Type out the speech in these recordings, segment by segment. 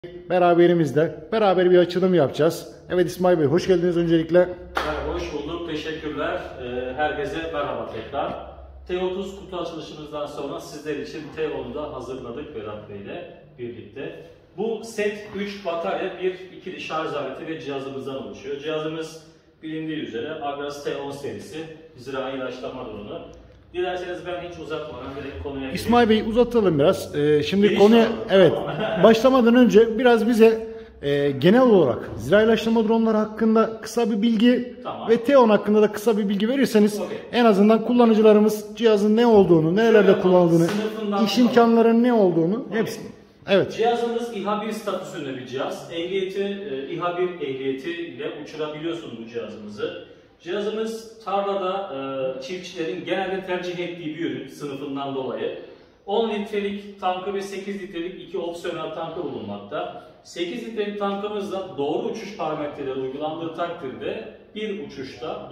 beraberimizde. Beraber bir açılım yapacağız. Evet İsmail Bey, hoş geldiniz öncelikle. Merhaba, hoş bulduk. Teşekkürler. Herkese merhaba tekrar. T30 kutu açılışımızdan sonra sizler için T10'u da hazırladık Berat Bey ile birlikte. Bu set 3 batarya, bir ikili şarj aleti ve cihazımızdan oluşuyor. Cihazımız bilindiği üzere Agras T10 serisi zirai ilaçlama dronu. Dilerseniz ben hiç uzatmadan direkt konuya gireyim. İsmail Bey, uzatalım biraz. Şimdi Giriş konuya alalım. başlamadan önce biraz bize genel olarak zirai ilaçlama dronları hakkında kısa bir bilgi ve T10 hakkında da kısa bir bilgi verirseniz en azından kullanıcılarımız cihazın ne olduğunu, nerelerde kullanıldığını, iş imkanlarının ne olduğunu hepsini. Evet. Cihazımız İHA 1 statüsünde bir cihaz. İHA 1 ehliyeti ile uçurabiliyorsunuz bu cihazımızı. Cihazımız tarlada çiftçilerin genelde tercih ettiği bir ürün sınıfından dolayı. 10 litrelik tankı ve 8 litrelik iki opsiyonel tankı bulunmakta. 8 litrelik tankımızda doğru uçuş parametreleri uygulandığı takdirde bir uçuşta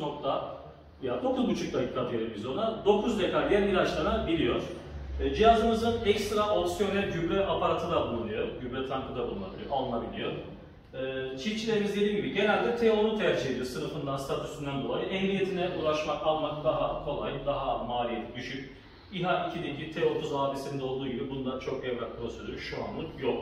9,5 dakika diyelim biz ona, 9 dekar yer ilaçlanabiliyor. Cihazımızın ekstra opsiyonel gübre aparatı da bulunuyor. Gübre tankı da alınabiliyor. Çiftçilerimiz dediğim gibi genelde T10'u tercih ediyor sınıfından, statüsünden dolayı. Ehliyetine almak daha kolay, daha maliyeti düşük. İHA 2'deki T30 abisinde olduğu gibi bunda çok evrak prosedürü şu anlık yok.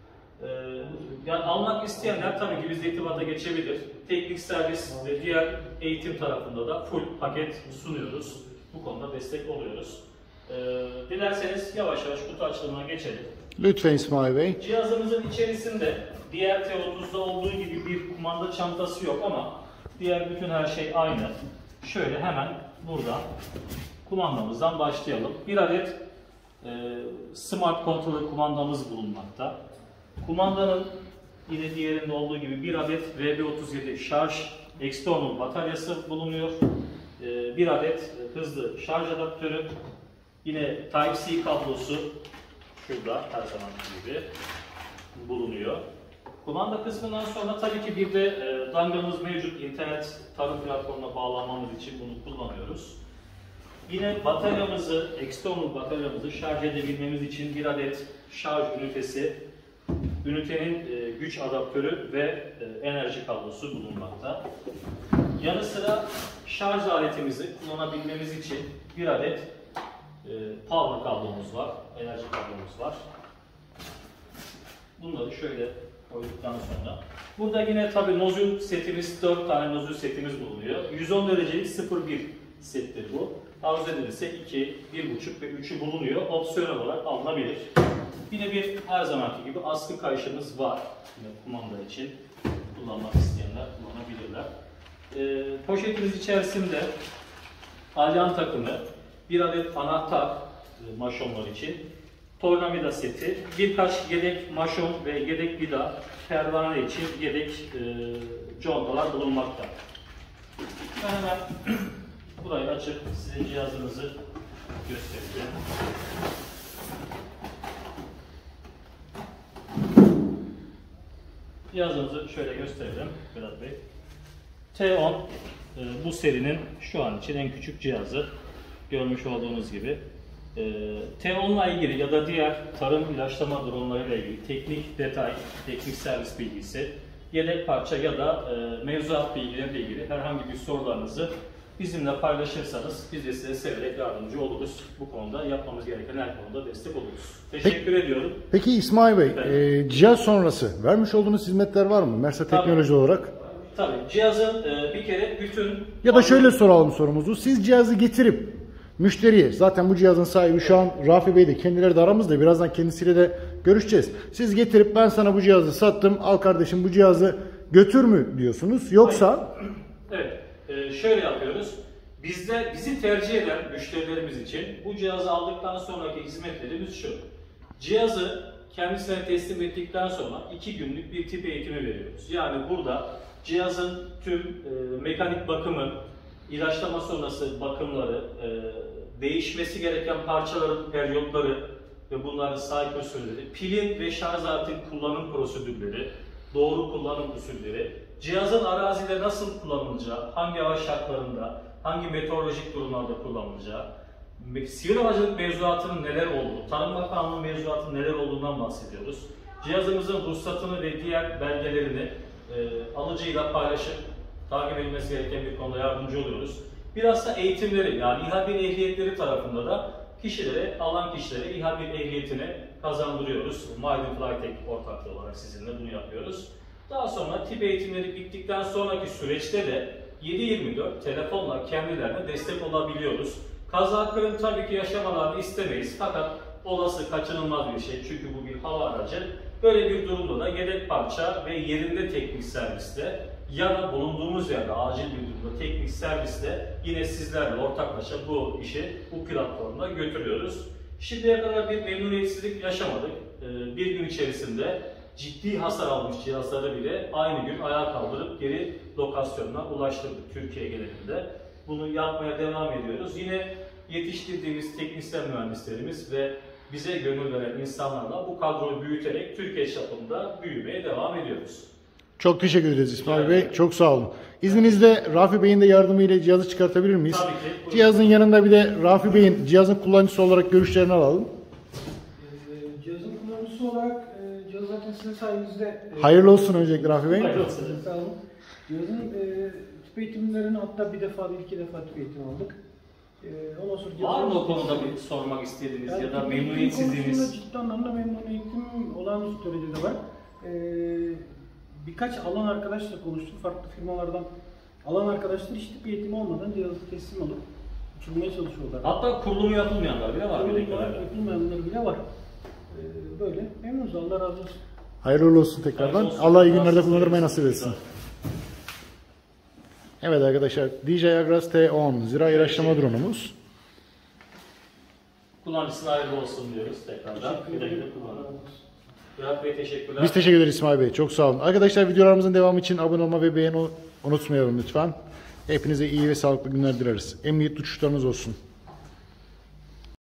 Yani almak isteyenler tabii ki bizle irtibata geçebilir. Teknik servis ve diğer eğitim tarafında da full paket sunuyoruz. Bu konuda destek oluyoruz. Dilerseniz yavaş yavaş kutu açılımına geçelim. Lütfen İsmail Bey. Cihazımızın içerisinde diğer T30'da olduğu gibi bir kumanda çantası yok ama diğer bütün her şey aynı. Şöyle hemen burada kumandamızdan başlayalım. Bir adet smart controller kumandamız bulunmakta. Kumandanın yine diğerinde olduğu gibi bir adet RB37 şarj external bataryası bulunuyor. Bir adet hızlı şarj adaptörü. Yine Type-C kablosu şurada her zaman gibi bulunuyor. Kumanda kısmından sonra tabii ki bir de dangamız mevcut. İnternet tarım platformuna bağlanmamız için bunu kullanıyoruz. Yine bataryamızı, external bataryamızı şarj edebilmemiz için bir adet şarj ünitesi, ünitenin güç adaptörü ve enerji kablosu bulunmakta. Yanı sıra şarj aletimizi kullanabilmemiz için bir adet power kablomuz var, enerji kablomuz var. Bunları şöyle koyduktan sonra burada yine tabi nozül setimiz, 4 tane nozül setimiz bulunuyor. 110 derecelik 0,1 settir bu. Arzu edilirse 2, 1,5 ve 3'ü bulunuyor. Opsiyonel olarak alınabilir. Yine bir her zamanki gibi askı kayışımız var. Yine kumanda için kullanmak isteyenler kullanabilirler. Poşetimiz içerisinde alyan takımı, bir adet anahtar maşonlar için, tornavida seti, birkaç yedek maşon ve yedek vida, pervane için yedek contalar bulunmakta. Ben hemen burayı açıp sizin cihazınızı göstereceğim. Cihazımızı şöyle gösterelim Berat Bey. T10 bu serinin şu an için en küçük cihazı. Görmüş olduğunuz gibi. T10'la ilgili ya da diğer tarım ilaçlama dronlarıyla ilgili teknik detay, teknik servis bilgisi, yedek parça ya da mevzuat bilgileriyle ilgili herhangi bir sorularınızı bizimle paylaşırsanız biz de size severek yardımcı oluruz. Bu konuda yapmamız gereken her konuda destek oluruz. Teşekkür ediyorum. Peki İsmail Bey, cihaz sonrası vermiş olduğunuz hizmetler var mı Mersa Teknoloji olarak? Tabii. Cihazın bir kere bütün... Ya da şöyle soralım sorumuzu. Siz cihazı getirip müşteriye, zaten bu cihazın sahibi şu an Rafi Bey de, kendileri de aramızda, birazdan kendisiyle de görüşeceğiz. Siz getirip ben sana bu cihazı sattım, al kardeşim bu cihazı götür mü diyorsunuz? Yoksa... Evet. Şöyle yapıyoruz. Bizi tercih eden müşterilerimiz için bu cihazı aldıktan sonraki hizmetlerimiz şu. Cihazı kendisine teslim ettikten sonra 2 günlük bir tip eğitimi veriyoruz. Yani burada cihazın tüm mekanik bakımı, ilaçlama sonrası bakımları, değişmesi gereken parçaların periyotları ve bunların sahip usulleri, pilin ve şarj aletin kullanım prosedürleri, doğru kullanım usulleri, cihazın arazide nasıl kullanılacağı, hangi hava şartlarında, hangi meteorolojik durumlarda kullanılacağı, sivil havacılık mevzuatının neler olduğu, Tarım Bakanlığı mevzuatının neler olduğundan bahsediyoruz. Cihazımızın ruhsatını ve diğer belgelerini alıcıyla paylaşıp takip edilmesi gereken bir konuda yardımcı oluyoruz. Biraz da eğitimleri, yani İHA 1 ehliyetleri tarafında da alan kişilere İHA 1 ehliyetini kazandırıyoruz. Maiden Flytek ortaklığı olarak sizinle bunu yapıyoruz. Daha sonra tip eğitimleri bittikten sonraki süreçte de 7/24 telefonla kendilerine destek olabiliyoruz. Kaza kırım tabii ki yaşamalarını istemeyiz, fakat olası kaçınılmaz bir şey, çünkü bu bir hava aracı. Böyle bir durumda da yedek parça ve yerinde teknik serviste ya da bulunduğumuz yerde acil bir durumda teknik serviste yine sizlerle ortaklaşa bu işi bu platformda götürüyoruz. Şimdiye kadar bir memnuniyetsizlik yaşamadık. Bir gün içerisinde ciddi hasar almış cihazları bile aynı gün ayağa kaldırıp geri lokasyonuna ulaştırdık Türkiye genelinde. Bunu yapmaya devam ediyoruz. Yine yetiştirdiğimiz teknisyen mühendislerimiz ve bize gönül veren insanlarla bu kadroyu büyüterek Türkiye çapında büyümeye devam ediyoruz. Çok teşekkür ederiz İsmail Bey. Çok sağ olun. İzninizle Rafi Bey'in de yardımıyla cihazı çıkartabilir miyiz? Tabii ki. Buyurun. Cihazın yanında bir de Rafi Bey'in cihazın kullanıcısı olarak görüşlerini alalım. Cihazın kullanıcısı olarak cihaz zaten sizin sayenizde... Hayırlı olsun öncelikle Rafi Bey. Hayırlı olsun. Sağ olun. Cihazın tip eğitimlerini hatta bir iki defa tip eğitim aldık. Ondan sonra Var mı o konuda bir sormak istediğiniz ya da tip memnuniyetsizliğiniz? konusunda ciddi anlamda memnuniyetim olağanüstü derecede var. Birkaç alan arkadaşla konuştum, farklı firmalardan alan arkadaşlar hiç tip eğitimi olmadan cihazı teslim alıp uçurmaya çalışıyorlar. Hatta kurulumu yapılmayanlar bile var. Yapılmayanlar bile var. Böyle memnunuz, Allah razı olsun. Hayırlı olsun tekrardan. Allah iyi günlerde kullanırmayı nasip etsin. Evet arkadaşlar, DJI Agras T10 zirai ilaçlama drone'umuz. Kullanıcısına hayırlı olsun diyoruz tekrardan. Güle güle kullanın. Murat Bey teşekkürler. Biz teşekkür ederiz İsmail Bey. Çok sağ olun. Arkadaşlar videolarımızın devamı için abone olma ve beğeni unutmayalım lütfen. Hepinize iyi ve sağlıklı günler dileriz. Emniyet uçuşlarınız olsun.